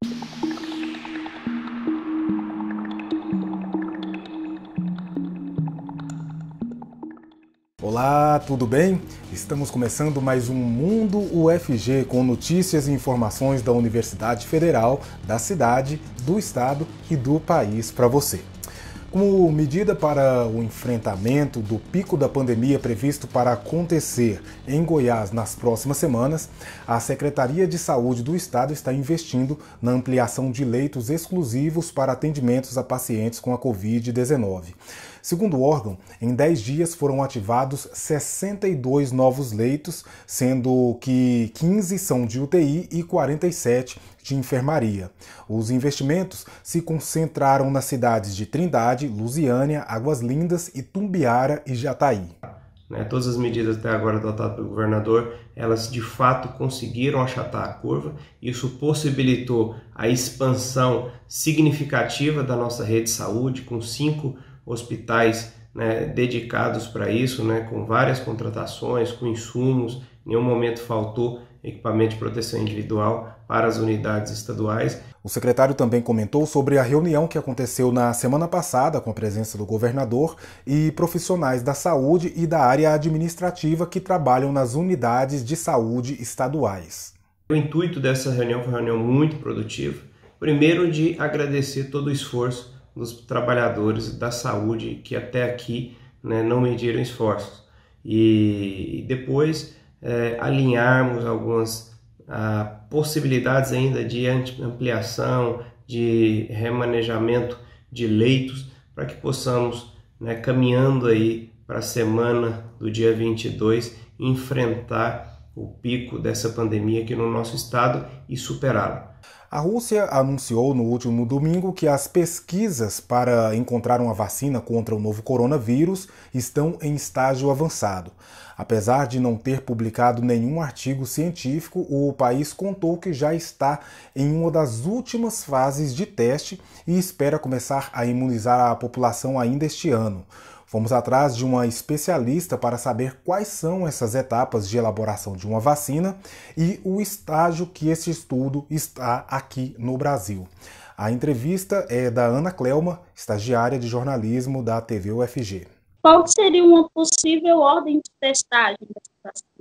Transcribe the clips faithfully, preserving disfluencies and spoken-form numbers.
Olá, tudo bem? Estamos começando mais um Mundo U F G com notícias e informações da Universidade Federal, da cidade, do estado e do país para você. Como medida para o enfrentamento do pico da pandemia previsto para acontecer em Goiás nas próximas semanas, a Secretaria de Saúde do Estado está investindo na ampliação de leitos exclusivos para atendimentos a pacientes com a covid dezenove. Segundo o órgão, em dez dias foram ativados sessenta e dois novos leitos, sendo que quinze são de U T I e quarenta e sete de enfermaria. Os investimentos se concentraram nas cidades de Trindade, Lusiânia, Águas Lindas, Itumbiara e Jataí. Né, todas as medidas até agora adotadas pelo governador, elas de fato conseguiram achatar a curva. Isso possibilitou a expansão significativa da nossa rede de saúde, com cinco hospitais, né, dedicados para isso, né, com várias contratações, com insumos. Em nenhum momento faltou equipamento de proteção individual para as unidades estaduais. O secretário também comentou sobre a reunião que aconteceu na semana passada com a presença do governador e profissionais da saúde e da área administrativa que trabalham nas unidades de saúde estaduais. O intuito dessa reunião foi uma reunião muito produtiva. Primeiro, de agradecer todo o esforço dos trabalhadores da saúde que até aqui, né, não mediram esforços. E depois é, alinharmos algumas a, possibilidades ainda de ampliação, de remanejamento de leitos, para que possamos, né, caminhando aí para a semana do dia vinte e dois, enfrentar o pico dessa pandemia aqui no nosso estado e superá-lo. A Rússia anunciou no último domingo que as pesquisas para encontrar uma vacina contra o novo coronavírus estão em estágio avançado. Apesar de não ter publicado nenhum artigo científico, o país contou que já está em uma das últimas fases de teste e espera começar a imunizar a população ainda este ano. Fomos atrás de uma especialista para saber quais são essas etapas de elaboração de uma vacina e o estágio que esse estudo está aqui no Brasil. A entrevista é da Ana Clelma, estagiária de jornalismo da T V U F G. Qual seria uma possível ordem de testagem dessa vacina?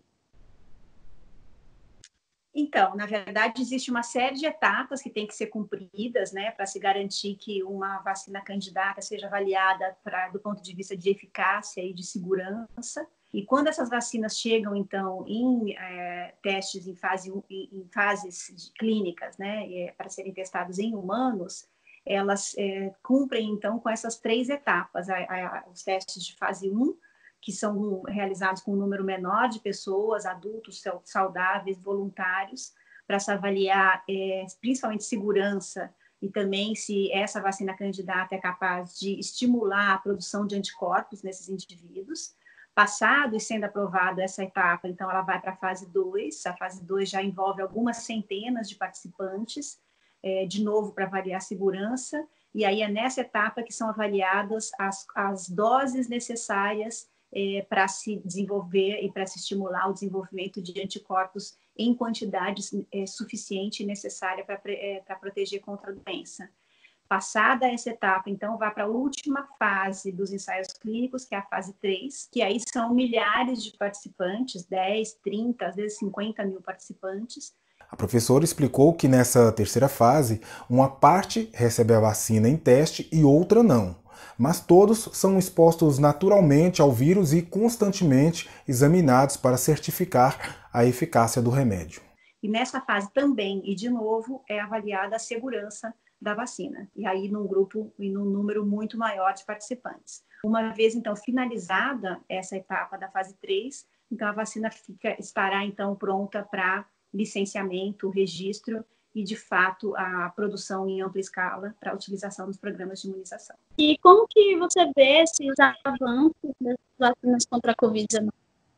Então, na verdade, existe uma série de etapas que têm que ser cumpridas, né, para se garantir que uma vacina candidata seja avaliada pra, do ponto de vista de eficácia e de segurança. E quando essas vacinas chegam, então, em é, testes em, fase, em, em fases clínicas, né, é, para serem testadas em humanos, elas é, cumprem, então, com essas três etapas. A, a, os testes de fase um, que são realizados com um número menor de pessoas, adultos saudáveis, voluntários, para se avaliar é, principalmente segurança e também se essa vacina candidata é capaz de estimular a produção de anticorpos nesses indivíduos. Passado e sendo aprovada essa etapa, então ela vai para a fase dois. A fase dois já envolve algumas centenas de participantes, é, de novo para avaliar a segurança, e aí é nessa etapa que são avaliadas as, as doses necessárias É, para se desenvolver e para se estimular o desenvolvimento de anticorpos em quantidade é, suficiente e necessária para é, para proteger contra a doença. Passada essa etapa, então, vai para a última fase dos ensaios clínicos, que é a fase três, que aí são milhares de participantes, dez, trinta, às vezes cinquenta mil participantes. A professora explicou que nessa terceira fase, uma parte recebe a vacina em teste e outra não. Mas todos são expostos naturalmente ao vírus e constantemente examinados para certificar a eficácia do remédio. E nessa fase também, e de novo, é avaliada a segurança da vacina, e aí num grupo e num número muito maior de participantes. Uma vez, então, finalizada essa etapa da fase três, então a vacina fica, estará, então, pronta para licenciamento, registro e, de fato, a produção em ampla escala para a utilização dos programas de imunização. E como que você vê esses avanços das vacinas contra a covid dezenove?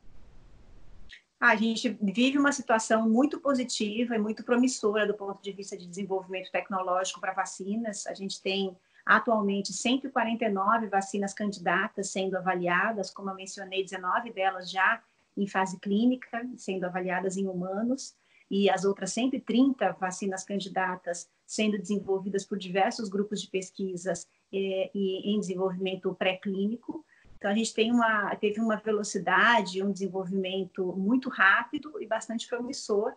A gente vive uma situação muito positiva e muito promissora do ponto de vista de desenvolvimento tecnológico para vacinas. A gente tem, atualmente, cento e quarenta e nove vacinas candidatas sendo avaliadas, como eu mencionei, dezenove delas já em fase clínica, sendo avaliadas em humanos. e as outras cento e trinta vacinas candidatas sendo desenvolvidas por diversos grupos de pesquisas é, e em desenvolvimento pré-clínico. Então, a gente tem uma, teve uma velocidade, um desenvolvimento muito rápido e bastante promissor.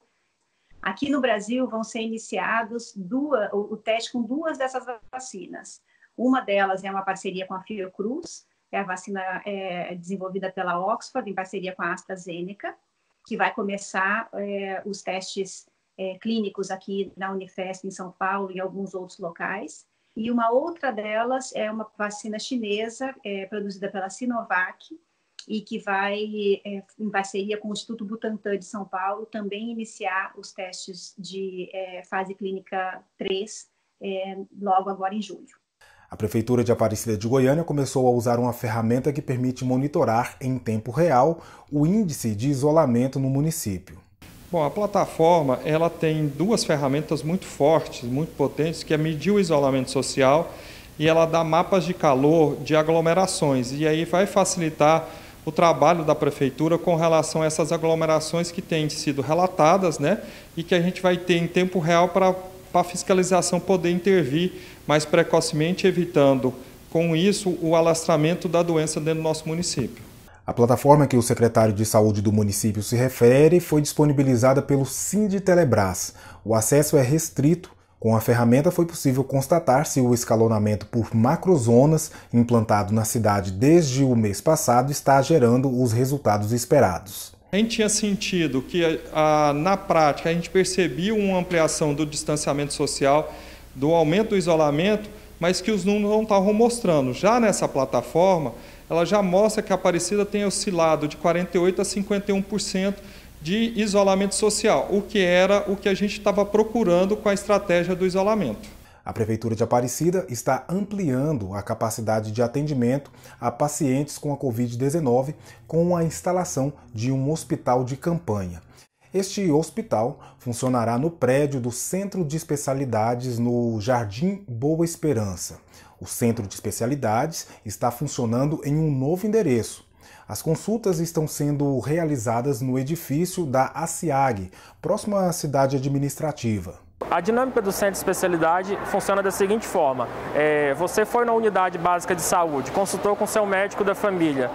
Aqui no Brasil vão ser iniciados duas, o, o teste com duas dessas vacinas. Uma delas é uma parceria com a Fiocruz, é a vacina é, desenvolvida pela Oxford, em parceria com a AstraZeneca, que vai começar é, os testes é, clínicos aqui na Unifesp, em São Paulo e em alguns outros locais. E uma outra delas é uma vacina chinesa, é, produzida pela Sinovac, e que vai, é, em parceria com o Instituto Butantan de São Paulo, também iniciar os testes de é, fase clínica três, é, logo agora em julho. A Prefeitura de Aparecida de Goiânia começou a usar uma ferramenta que permite monitorar em tempo real o índice de isolamento no município. Bom, a plataforma ela tem duas ferramentas muito fortes, muito potentes, que é medir o isolamento social e ela dá mapas de calor de aglomerações. E aí vai facilitar o trabalho da Prefeitura com relação a essas aglomerações que têm sido relatadas, né, e que a gente vai ter em tempo real para a fiscalização poder intervir mais precocemente, evitando, com isso, o alastramento da doença dentro do nosso município. A plataforma que o secretário de Saúde do município se refere foi disponibilizada pelo Sinditelebras. O acesso é restrito. Com a ferramenta foi possível constatar se o escalonamento por macrozonas implantado na cidade desde o mês passado está gerando os resultados esperados. A gente tinha sentido que, a, na prática, a gente percebia uma ampliação do distanciamento social, do aumento do isolamento, mas que os números não estavam mostrando. Já nessa plataforma, ela já mostra que a Aparecida tem oscilado de quarenta e oito por cento a cinquenta e um por cento de isolamento social, o que era o que a gente estava procurando com a estratégia do isolamento. A Prefeitura de Aparecida está ampliando a capacidade de atendimento a pacientes com a covid dezenove com a instalação de um hospital de campanha. Este hospital funcionará no prédio do Centro de Especialidades no Jardim Boa Esperança. O Centro de Especialidades está funcionando em um novo endereço. As consultas estão sendo realizadas no edifício da ACIAG, próximo à cidade administrativa. A dinâmica do centro de especialidade funciona da seguinte forma: é, você foi na unidade básica de saúde, consultou com seu médico da família,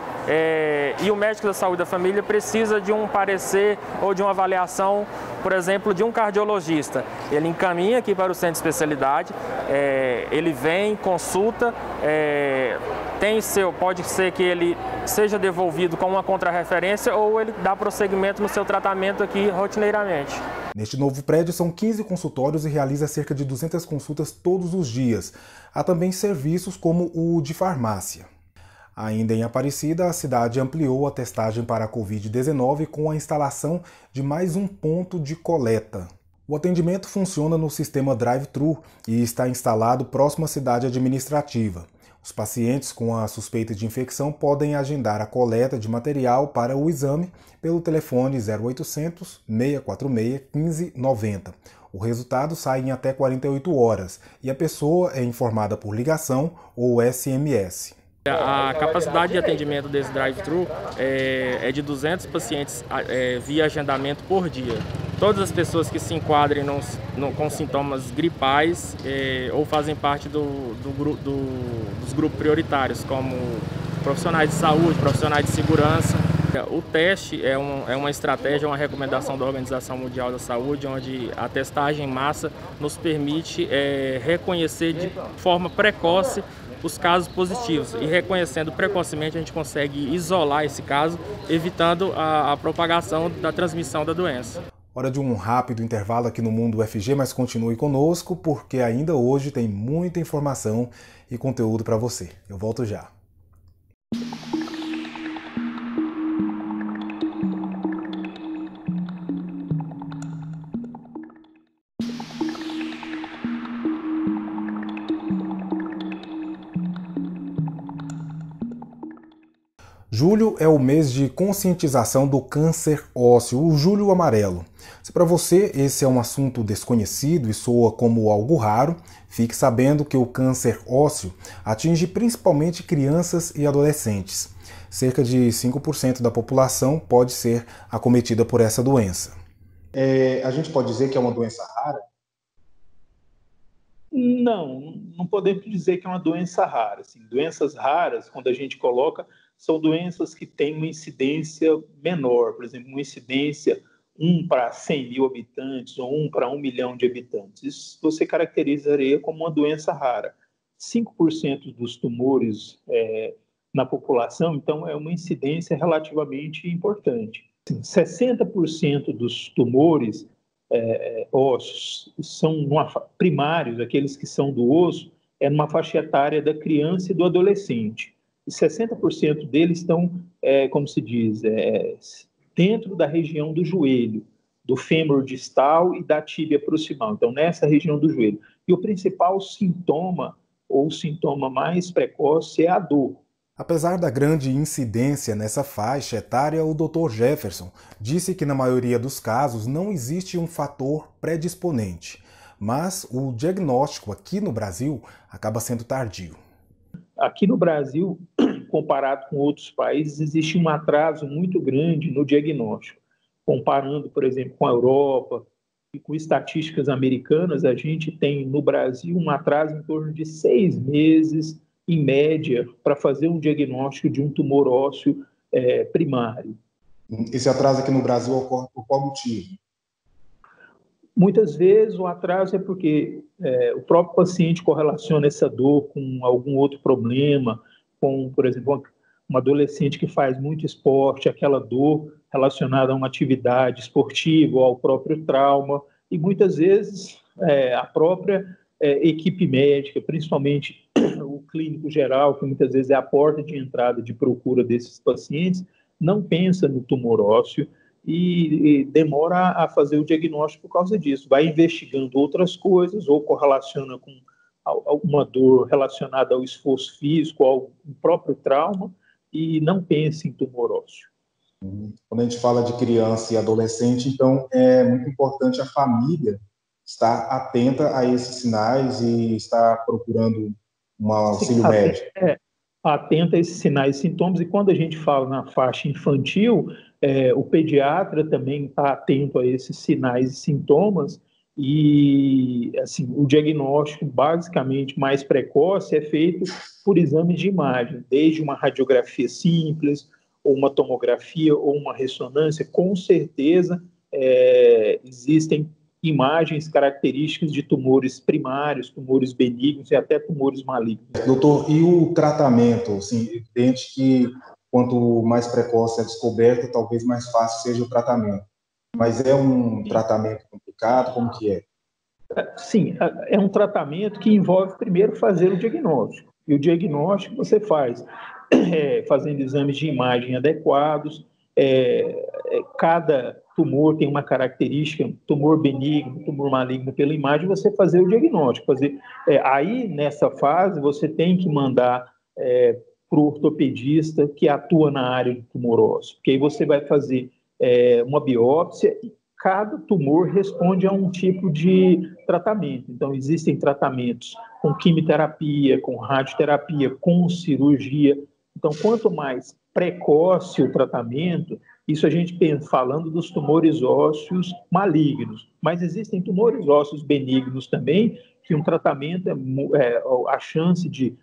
é, e o médico da saúde da família precisa de um parecer ou de uma avaliação, por exemplo, de um cardiologista. Ele encaminha aqui para o centro de especialidade, é, ele vem, consulta, é, tem seu, pode ser que ele seja devolvido com uma contrarreferência ou ele dá prosseguimento no seu tratamento aqui rotineiramente. Neste novo prédio são quinze consultórios e realiza cerca de duzentas consultas todos os dias. Há também serviços como o de farmácia. Ainda em Aparecida, a cidade ampliou a testagem para a covid dezenove com a instalação de mais um ponto de coleta. O atendimento funciona no sistema drive-thru e está instalado próximo à cidade administrativa. Os pacientes com a suspeita de infecção podem agendar a coleta de material para o exame pelo telefone zero oitocentos, seis quatro seis, um cinco nove zero. O resultado sai em até quarenta e oito horas e a pessoa é informada por ligação ou S M S. A capacidade de atendimento desse drive-thru é, é de duzentos pacientes é, via agendamento por dia. Todas as pessoas que se enquadrem no, no, com sintomas gripais é, ou fazem parte do, do, do, dos grupos prioritários, como profissionais de saúde, profissionais de segurança. O teste é, um, é uma estratégia, uma recomendação da Organização Mundial da Saúde, onde a testagem em massa nos permite é, reconhecer de forma precoce os casos positivos, e reconhecendo precocemente a gente consegue isolar esse caso, evitando a, a propagação da transmissão da doença. Hora de um rápido intervalo aqui no Mundo U F G, mas continue conosco porque ainda hoje tem muita informação e conteúdo para você. Eu volto já. Julho é o mês de conscientização do câncer ósseo, o Julho Amarelo. Se para você esse é um assunto desconhecido e soa como algo raro, fique sabendo que o câncer ósseo atinge principalmente crianças e adolescentes. Cerca de cinco por cento da população pode ser acometida por essa doença. É, a gente pode dizer que é uma doença rara? Não, não podemos dizer que é uma doença rara. Assim, doenças raras, quando a gente coloca, são doenças que têm uma incidência menor. Por exemplo, uma incidência um para cem mil habitantes ou um para um milhão de habitantes. Isso você caracterizaria como uma doença rara. cinco por cento dos tumores é, na população, então, é uma incidência relativamente importante. sessenta por cento dos tumores é, ossos são numa, primários, aqueles que são do osso, é numa faixa etária da criança e do adolescente. E sessenta por cento deles estão, é, como se diz, é, dentro da região do joelho, do fêmur distal e da tíbia proximal. Então, nessa região do joelho. E o principal sintoma, ou o sintoma mais precoce, é a dor. Apesar da grande incidência nessa faixa etária, o doutor Jefferson disse que na maioria dos casos não existe um fator predisponente, mas o diagnóstico aqui no Brasil acaba sendo tardio. Aqui no Brasil, comparado com outros países, existe um atraso muito grande no diagnóstico. Comparando, por exemplo, com a Europa e com estatísticas americanas, a gente tem no Brasil um atraso em torno de seis meses, em média, para fazer um diagnóstico de um tumor ósseo é, primário. Esse atraso aqui no Brasil ocorre por qual motivo? Muitas vezes o atraso é porque é, o próprio paciente correlaciona essa dor com algum outro problema, com, por exemplo, uma adolescente que faz muito esporte, aquela dor relacionada a uma atividade esportiva ou ao próprio trauma, e muitas vezes é, a própria é, equipe médica, principalmente o clínico geral, que muitas vezes é a porta de entrada de procura desses pacientes, não pensa no tumor ósseo e, e demora a fazer o diagnóstico por causa disso. Vai investigando outras coisas ou correlaciona com alguma dor relacionada ao esforço físico, ao próprio trauma, e não pensa em tumor ósseo. Quando a gente fala de criança e adolescente, então é muito importante a família estar atenta a esses sinais e estar procurando um auxílio Sim, médico. É, atenta a esses sinais e sintomas, e quando a gente fala na faixa infantil, é, o pediatra também está atento a esses sinais e sintomas, e assim, o diagnóstico basicamente mais precoce é feito por exames de imagem, desde uma radiografia simples, ou uma tomografia, ou uma ressonância. Com certeza é, existem imagens características de tumores primários, tumores benignos e até tumores malignos. Doutor, e o tratamento? Assim, é evidente que quanto mais precoce a descoberta, talvez mais fácil seja o tratamento. Mas é um Sim. tratamento complicado? Como que é? Sim, é um tratamento que envolve primeiro fazer o diagnóstico. E o diagnóstico você faz é, fazendo exames de imagem adequados. É, é, cada tumor tem uma característica, tumor benigno, tumor maligno, pela imagem, você fazer o diagnóstico. Fazer, é, aí, nessa fase, você tem que mandar é, para o ortopedista que atua na área de tumor ósseo, porque aí você vai fazer é, uma biópsia e cada tumor responde a um tipo de tratamento. Então, existem tratamentos com quimioterapia, com radioterapia, com cirurgia. Então, quanto mais precoce o tratamento, isso a gente pensa falando dos tumores ósseos malignos, mas existem tumores ósseos benignos também, que um tratamento, é, é, a chance de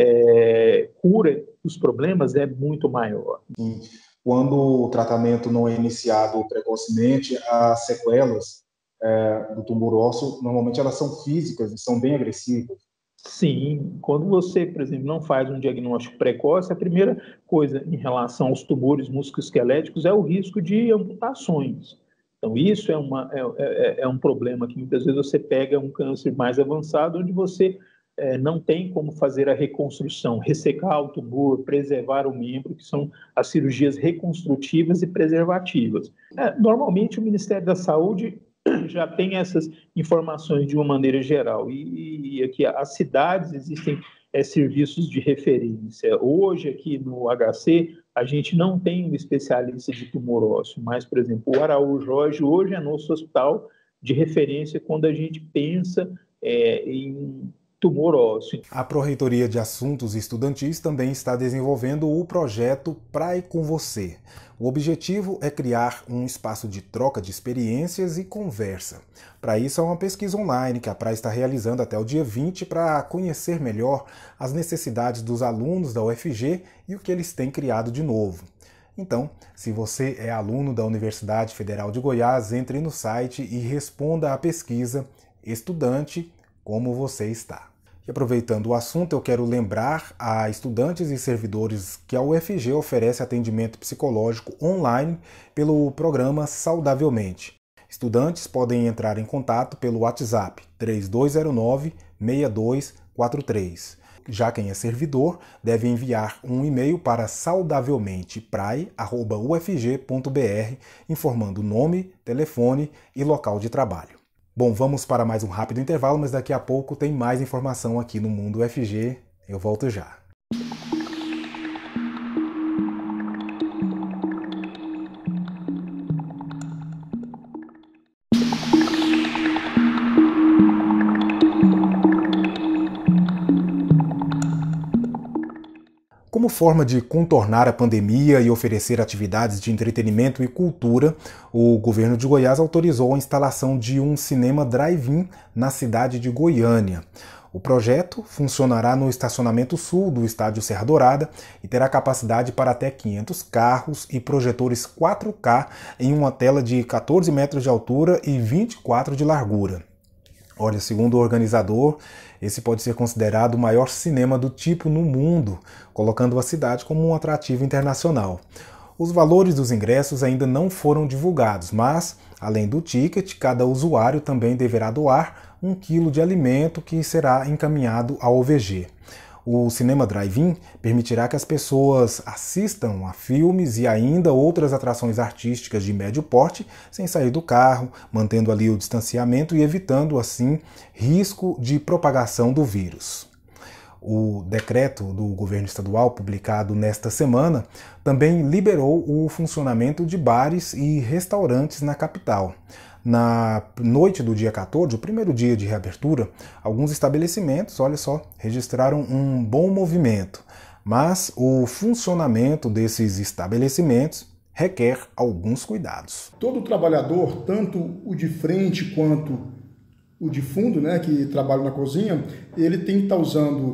é, cura dos problemas é muito maior. Sim. Quando o tratamento não é iniciado precocemente, as sequelas é, do tumor ósseo, normalmente elas são físicas e são bem agressivas. Sim, quando você, por exemplo, não faz um diagnóstico precoce, a primeira coisa em relação aos tumores musculoesqueléticos é o risco de amputações. Então, isso é, uma, é, é, é um problema que muitas vezes você pega um câncer mais avançado, onde você é, não tem como fazer a reconstrução, ressecar o tumor, preservar o membro, que são as cirurgias reconstrutivas e preservativas. É, normalmente, o Ministério da Saúde já tem essas informações de uma maneira geral. E, e aqui, as cidades, existem é, serviços de referência. Hoje, aqui no H C, a gente não tem um especialista de tumor ósseo, mas, por exemplo, o Araújo Jorge hoje é nosso hospital de referência quando a gente pensa é, em tumor ósseo. A Pró-Reitoria de Assuntos Estudantis também está desenvolvendo o projeto Praia com Você. O objetivo é criar um espaço de troca de experiências e conversa. Para isso, é uma pesquisa online que a Praia está realizando até o dia vinte para conhecer melhor as necessidades dos alunos da U F G e o que eles têm criado de novo. Então, se você é aluno da Universidade Federal de Goiás, entre no site e responda à pesquisa Estudante, como você está? E aproveitando o assunto, eu quero lembrar a estudantes e servidores que a U F G oferece atendimento psicológico online pelo programa Saudavelmente. Estudantes podem entrar em contato pelo WhatsApp três dois zero nove, seis dois quatro três. Já quem é servidor deve enviar um e-mail para saudavelmenteprai arroba u f g ponto b r informando nome, telefone e local de trabalho. Bom, vamos para mais um rápido intervalo, mas daqui a pouco tem mais informação aqui no Mundo U F G. Eu volto já. Como forma de contornar a pandemia e oferecer atividades de entretenimento e cultura, o governo de Goiás autorizou a instalação de um cinema drive-in na cidade de Goiânia. O projeto funcionará no estacionamento sul do estádio Serra Dourada e terá capacidade para até quinhentos carros e projetores quatro K em uma tela de quatorze metros de altura e vinte e quatro de largura. Olha, segundo o organizador, esse pode ser considerado o maior cinema do tipo no mundo, colocando a cidade como um atrativo internacional. Os valores dos ingressos ainda não foram divulgados, mas, além do ticket, cada usuário também deverá doar um quilo de alimento que será encaminhado ao O V G. O cinema drive-in permitirá que as pessoas assistam a filmes e ainda outras atrações artísticas de médio porte sem sair do carro, mantendo ali o distanciamento e evitando, assim, risco de propagação do vírus. O decreto do governo estadual, publicado nesta semana, também liberou o funcionamento de bares e restaurantes na capital. Na noite do dia quatorze, o primeiro dia de reabertura, alguns estabelecimentos, olha só, registraram um bom movimento, mas o funcionamento desses estabelecimentos requer alguns cuidados. Todo trabalhador, tanto o de frente quanto o de fundo, né, que trabalha na cozinha, ele tem que estar usando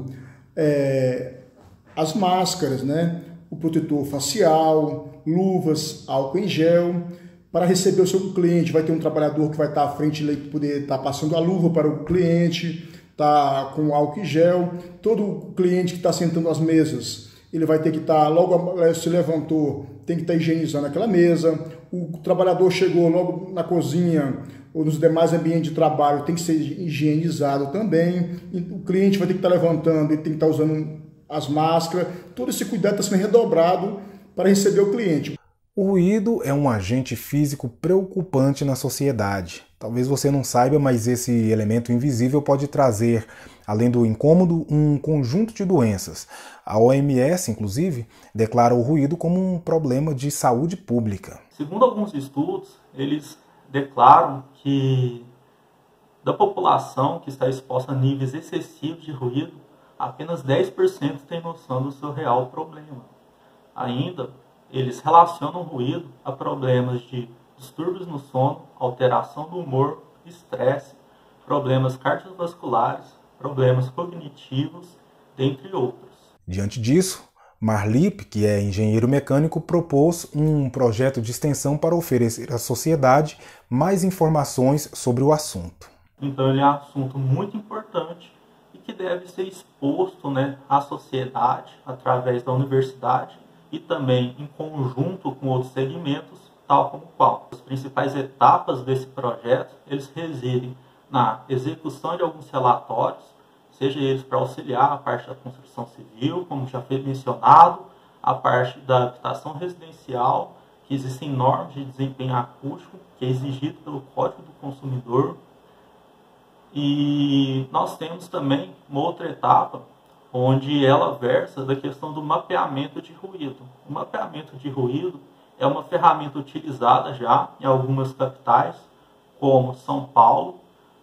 é, as máscaras, né, o protetor facial, luvas, álcool em gel. Para receber o seu cliente, vai ter um trabalhador que vai estar à frente e poder estar passando a luva para o cliente, tá com álcool em gel. Todo cliente que está sentando às mesas, ele vai ter que estar, logo se levantou, tem que estar higienizando aquela mesa. O trabalhador chegou logo na cozinha ou nos demais ambientes de trabalho, tem que ser higienizado também. O cliente vai ter que estar levantando e tem que estar usando as máscaras. Todo esse cuidado está sendo redobrado para receber o cliente. O ruído é um agente físico preocupante na sociedade. Talvez você não saiba, mas esse elemento invisível pode trazer, além do incômodo, um conjunto de doenças. A O M S, inclusive, declara o ruído como um problema de saúde pública. Segundo alguns estudos, eles declaram que da população que está exposta a níveis excessivos de ruído, apenas dez por cento tem noção do seu real problema. Ainda, eles relacionam o ruído a problemas de distúrbios no sono, alteração do humor, estresse, problemas cardiovasculares, problemas cognitivos, dentre outros. Diante disso, Marlip, que é engenheiro mecânico, propôs um projeto de extensão para oferecer à sociedade mais informações sobre o assunto. Então ele é um assunto muito importante e que deve ser exposto, né, à sociedade através da universidade e também em conjunto com outros segmentos, tal como qual. As principais etapas desse projeto, eles residem na execução de alguns relatórios, seja eles para auxiliar a parte da construção civil, como já foi mencionado, a parte da habitação residencial, que existem normas de desempenho acústico, que é exigido pelo Código do Consumidor. E nós temos também uma outra etapa, onde ela versa da questão do mapeamento de ruído. O mapeamento de ruído é uma ferramenta utilizada já em algumas capitais, como São Paulo,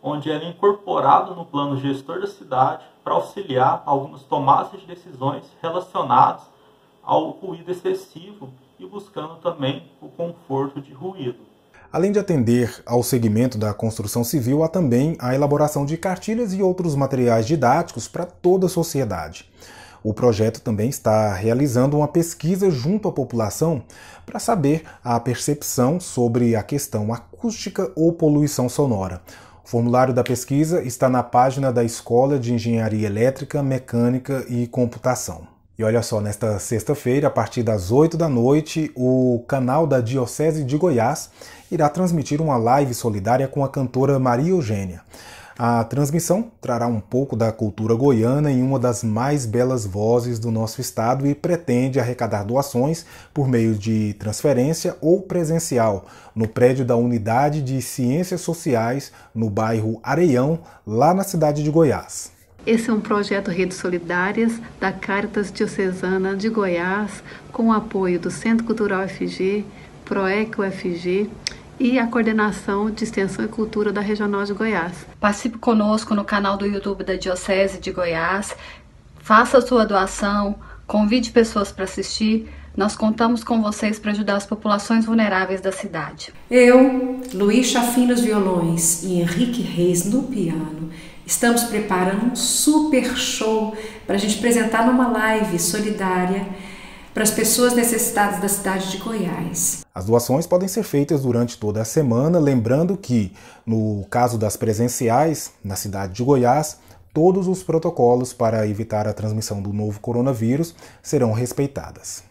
onde ela é incorporada no plano gestor da cidade para auxiliar algumas tomadas de decisões relacionadas ao ruído excessivo e buscando também o conforto de ruído. Além de atender ao segmento da construção civil, há também a elaboração de cartilhas e outros materiais didáticos para toda a sociedade. O projeto também está realizando uma pesquisa junto à população para saber a percepção sobre a questão acústica ou poluição sonora. O formulário da pesquisa está na página da Escola de Engenharia Elétrica, Mecânica e Computação. E olha só, nesta sexta-feira, a partir das oito da noite, o canal da Diocese de Goiás irá transmitir uma live solidária com a cantora Maria Eugênia. A transmissão trará um pouco da cultura goiana em uma das mais belas vozes do nosso estado e pretende arrecadar doações por meio de transferência ou presencial no prédio da Unidade de Ciências Sociais, no bairro Areião, lá na cidade de Goiás. Esse é um projeto Redes Solidárias da Caritas Diocesana de Goiás, com o apoio do Centro Cultural U F G, PROEC U F G, e a Coordenação de Extensão e Cultura da Regional de Goiás. Participe conosco no canal do YouTube da Diocese de Goiás, faça a sua doação, convide pessoas para assistir. Nós contamos com vocês para ajudar as populações vulneráveis da cidade. Eu, Luiz Chafim nos violões e Henrique Reis no piano, estamos preparando um super show para a gente apresentar numa live solidária para as pessoas necessitadas da cidade de Goiás. As doações podem ser feitas durante toda a semana, lembrando que, no caso das presenciais, na cidade de Goiás, todos os protocolos para evitar a transmissão do novo coronavírus serão respeitadas.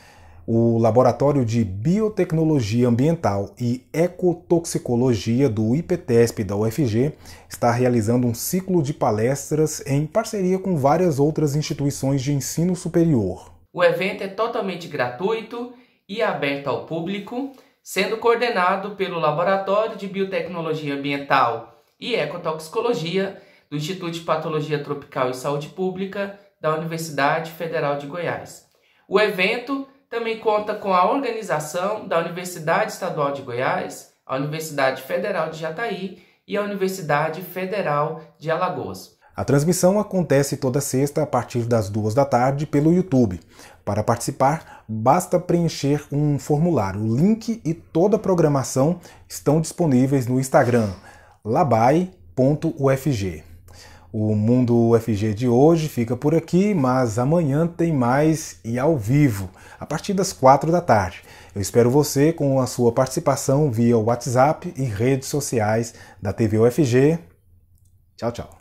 O Laboratório de Biotecnologia Ambiental e Ecotoxicologia do IPTESP da U F G está realizando um ciclo de palestras em parceria com várias outras instituições de ensino superior. O evento é totalmente gratuito e aberto ao público, sendo coordenado pelo Laboratório de Biotecnologia Ambiental e Ecotoxicologia do Instituto de Patologia Tropical e Saúde Pública da Universidade Federal de Goiás. O evento também conta com a organização da Universidade Estadual de Goiás, a Universidade Federal de Jataí e a Universidade Federal de Alagoas. A transmissão acontece toda sexta a partir das duas da tarde pelo YouTube. Para participar, basta preencher um formulário. O link e toda a programação estão disponíveis no Instagram, labai ponto U F G. O Mundo U F G de hoje fica por aqui, mas amanhã tem mais e ao vivo, a partir das quatro da tarde. Eu espero você com a sua participação via WhatsApp e redes sociais da T V U F G. Tchau, tchau.